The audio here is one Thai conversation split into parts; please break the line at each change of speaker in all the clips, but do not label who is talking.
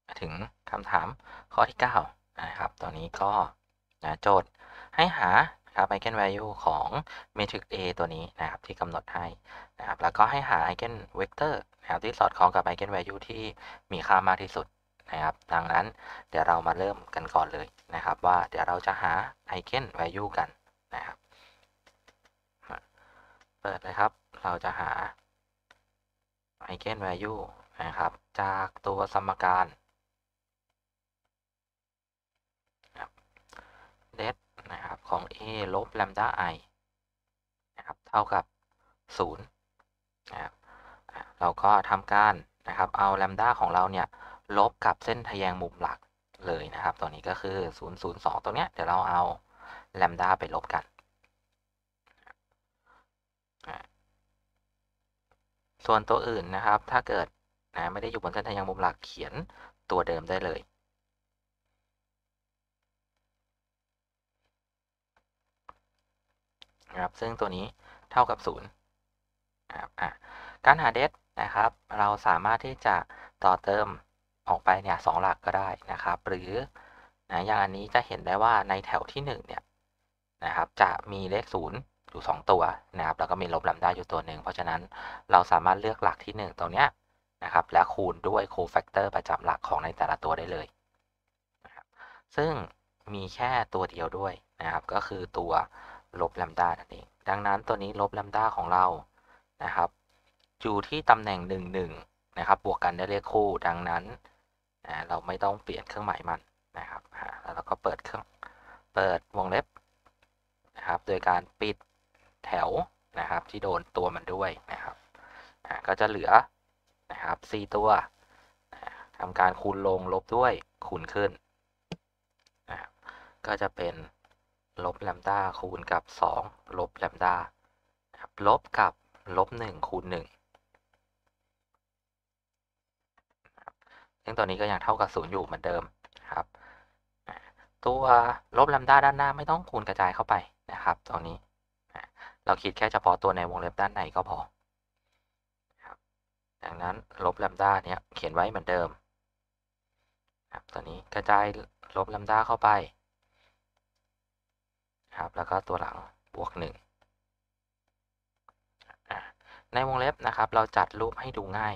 มาถึงคำถามข้อที่9นะครับตอนนี้ก็โจทย์ให้หาครับ eigenvalue ของ matrix A ตัวนี้นะครับที่กำหนดให้นะครับแล้วก็ให้หา eigenvector นะครับที่สอดคล้องกับ eigenvalue ที่มีค่ามากที่สุดนะครับดังนั้นเดี๋ยวเรามาเริ่มกันก่อนเลยนะครับว่าเดี๋ยวเราจะหา eigenvalue กันนะครับเปิดเลยครับเราจะหา eigenvalue นะครับจากตัวสมการdet นะครับของ a ลบ lambda i นะครับเท่ากับ0นะครับเราก็ทำการนะครับเอา lambda ของเราเนี่ยลบกับเส้นทะแยงมุมหลักเลยนะครับตัวนี้ก็คือ002ตรงเนี้ยเดี๋ยวเราเอา lambda ไปลบกันส่วนตัวอื่นนะครับถ้าเกิดไม่ได้อยู่บนเส้นทะแยงมุมหลักเขียนตัวเดิมได้เลยนะครับซึ่งตัวนี้เท่ากับ0นะครับการหาเดฟนะครับเราสามารถที่จะต่อเติมออกไปเนี่ย2หลักก็ได้นะครับหรืออย่างอันนี้จะเห็นได้ว่าในแถวที่1เนี่ยนะครับจะมีเลข0อยู่2ตัวนะครับแล้วก็มีลบแลมด้าอยู่ตัวหนึ่งเพราะฉะนั้นเราสามารถเลือกหลักที่1ตรงเนี้ยนะครับและคูณด้วยโคแฟกเตอร์ประจำหลักของในแต่ละตัวได้เลยนะครับซึ่งมีแค่ตัวเดียวด้วยนะครับก็คือตัวลบแลมด้านั่นเองดังนั้นตัวนี้ลบแลมด้าของเรานะครับอยู่ที่ตำแหน่ง1 1นะครับบวกกันได้เลขคู่ดังนั้นเราไม่ต้องเปลี่ยนเครื่องหมายมันนะครับแล้วเราก็เปิดวงเล็บนะครับโดยการปิดแถวนะครับที่โดนตัวมันด้วยนะครับก็จะเหลือนะครับ4ตัวทำการคูณลงลบด้วยคูณขึ้นนะครับก็จะเป็นลบแลมด้าคูณกับ2ลบแลมด้าลบกับลบ1คูณ1ซึ่งตัวนี้ก็ยังเท่ากับ0อยู่เหมือนเดิมครับตัวลบแลมด้าด้านหน้าไม่ต้องคูณกระจายเข้าไปนะครับตรงนี้เราคิดแค่เฉพาะตัวในวงเล็บด้านในก็พอครับดังนั้นลบแลมด้าเนี้ยเขียนไว้เหมือนเดิมครับตัวนี้กระจายลบแลมด้าเข้าไปครับแล้วก็ตัวหลังบวก1ในวงเล็บนะครับเราจัดรูปให้ดูง่าย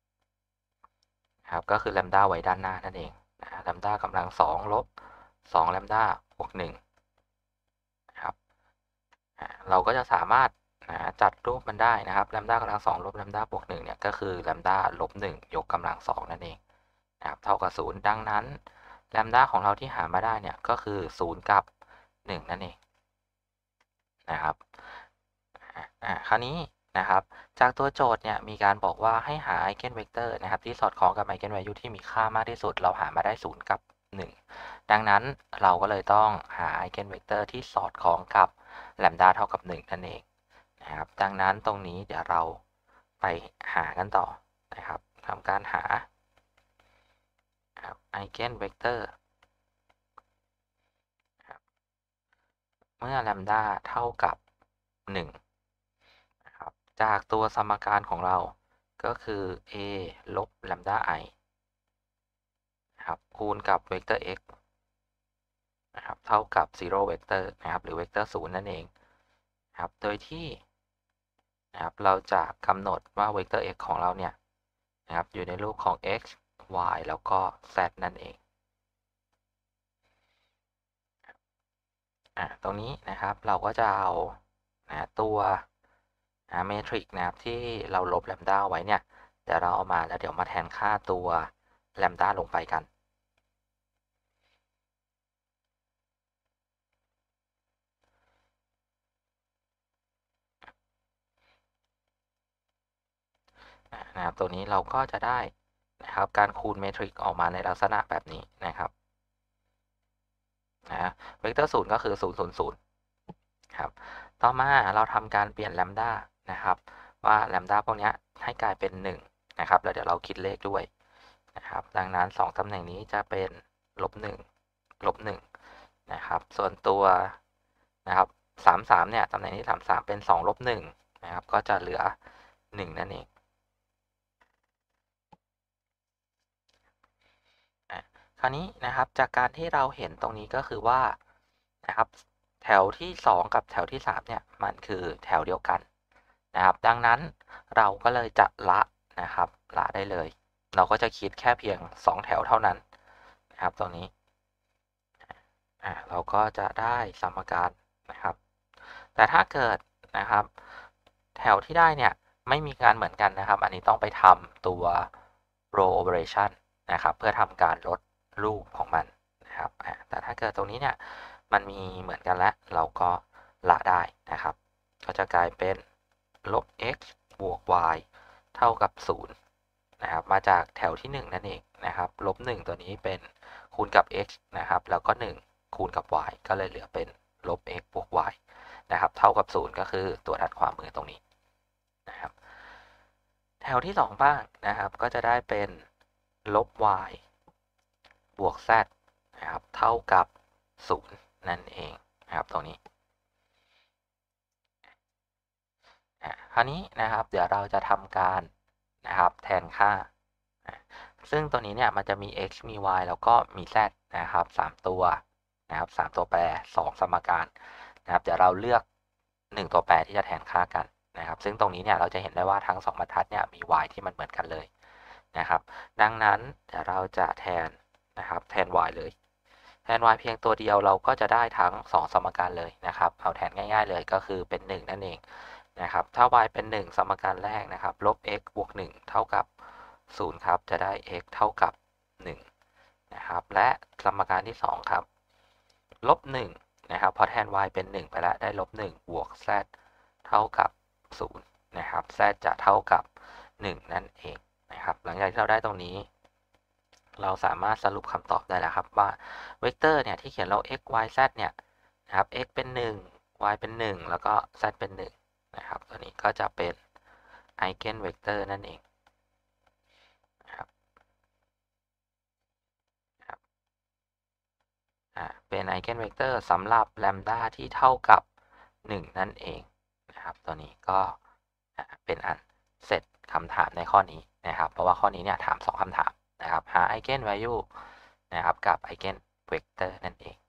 ครับก็คือแลมด้าไว้ด้านหน้านั่นเองแลมด้ากำลัง2ลบ2แลมด้าบวก1นะครับเราก็จะสามารถจัดรูปมันได้นะครับแลมด้ากำลัง2ลบแลมด้าบวก1เนี่ยก็คือแลมด้าลบ1ยกกำลัง2นั่นเองนะครับเท่ากับ0ดังนั้นแลมด้าของเราที่หามาได้เนี่ยก็คือ0กับ1นั่นเองนะครับคราวนี้นะครับจากตัวโจทย์เนี่ยมีการบอกว่าให้หา eigenvector นะครับที่สอดคล้องกับ eigenvalue ที่มีค่ามากที่สุดเราหามาได้0กับ1ดังนั้นเราก็เลยต้องหา eigenvector ที่สอดคล้องกับ lambda เท่ากับ1นั่นเองนะครับดังนั้นตรงนี้เดี๋ยวเราไปหากันต่อนะครับทำการหา eigenvector เมื่อ lambda เท่ากับ1นะครับจากตัวสมการของเราก็คือ a ลบ lambda i นะครับคูณกับเวกเตอร์ x นะครับเท่ากับ0เวกเตอร์นะครับหรือเวกเตอร์0นั่นเองนะครับโดยที่นะครับเราจะกำหนดว่าเวกเตอร์ x ของเราเนี่ยนะครับอยู่ในรูปของ x y แล้วก็ z นั่นเองตรงนี้นะครับเราก็จะเอาตัวเมทริกนะครับที่เราลบแลมด้าไว้เนี่ยเดี๋ยวเราเอามาแล้วเดี๋ยวมาแทนค่าตัวแลมด้าลงไปกันนะครับตัวนี้เราก็จะได้นะครับการคูณเมทริกออกมาในลักษณะแบบนี้นะครับเวกเตอร์ศูนย์ก็คือ000ครับต่อมาเราทำการเปลี่ยนแลมด้านะครับว่าแลมด้าพวกนี้ให้กลายเป็น1นะครับแล้วเดี๋ยวเราคิดเลขด้วยนะครับดังนั้น2ตำแหน่งนี้จะเป็นลบ1ลบ1นะครับส่วนตัวนะครับ33เนี่ยตำแหน่งที่33เป็น2ลบ1นะครับก็จะเหลือ1นั่นเองคราวนี้นะครับจากการที่เราเห็นตรงนี้ก็คือว่านะครับแถวที่2กับแถวที่3เนี่ยมันคือแถวเดียวกันนะครับดังนั้นเราก็เลยจะละนะครับละได้เลยเราก็จะคิดแค่เพียง2แถวเท่านั้นนะครับตรงนี้เราก็จะได้สมการนะครับแต่ถ้าเกิดนะครับแถวที่ได้เนี่ยไม่มีการเหมือนกันนะครับอันนี้ต้องไปทำตัว row operation นะครับเพื่อทำการลดรูปของมันนะครับแต่ถ้าเกิดตรงนี้เนี่ยมันมีเหมือนกันแล้วเราก็ละได้นะครับก็จะกลายเป็นลบ x บวก y เท่ากับ0นะครับมาจากแถวที่1นั่นเองนะครับลบ1ตัวนี้เป็นคูณกับ x นะครับแล้วก็1คูณกับ y ก็เลยเหลือเป็นลบ x บวก y นะครับเท่ากับ0ก็คือตัวถัดขวามือตรงนี้นะครับแถวที่2บ้างนะครับก็จะได้เป็นลบ y บวก z นะครับเท่ากับ0นั่นเองนะครับตรงนี้คราวนี้นะครับเดี๋ยวเราจะทำการนะครับแทนค่าซึ่งตัวนี้เนี่ยมันจะมี x มี y แล้วก็มี z นะครับ3ตัวนะครับ3ตัวแปร2สมการนะครับเดี๋ยวเราเลือก1ตัวแปรที่จะแทนค่ากันนะครับซึ่งตรงนี้เนี่ยเราจะเห็นได้ว่าทั้ง2บรรทัดเนี่ยมี y ที่มันเหมือนกันเลยนะครับดังนั้นเดี๋ยวเราจะแทนนะครับแทน y เลยแทน y เพียงตัวเดียวเราก็จะได้ทั้ง2สมการเลยนะครับเอาแทนง่ายๆเลยก็คือเป็น1นั่นเองนะครับถ้า y เป็น1สมการแรกนะครับลบ x บวก1เท่ากับ0ครับจะได้ x เท่ากับ1นะครับและสมการที่2ครับลบ1นะครับพอแทน y เป็น1ไปแล้วได้ลบ1บวก z เท่ากับ0นะครับ z จะเท่ากับ1นั่นเองนะครับหลังจากที่เราได้ตรงนี้เราสามารถสรุปคำตอบได้แล้วครับว่าเวกเตอร์เนี่ยที่เขียนเรา x y z เนี่ยนะครับ x เป็น1 y เป็น1แล้วก็ z เป็น1นะครับตัวนี้ก็จะเป็นไอเกนเวกเตอร์นั่นเองนะครับเป็นไอเกนเวกเตอร์สำหรับแลมดาที่เท่ากับ1นั่นเองนะครับตัวนี้ก็เป็นอันเสร็จคำถามในข้อนี้นะครับเพราะว่าข้อนี้เนี่ยถาม2คำถามนะครับหาไอเกนแวลูนะครับกับไอเกนเวกเตอร์นั่นเอง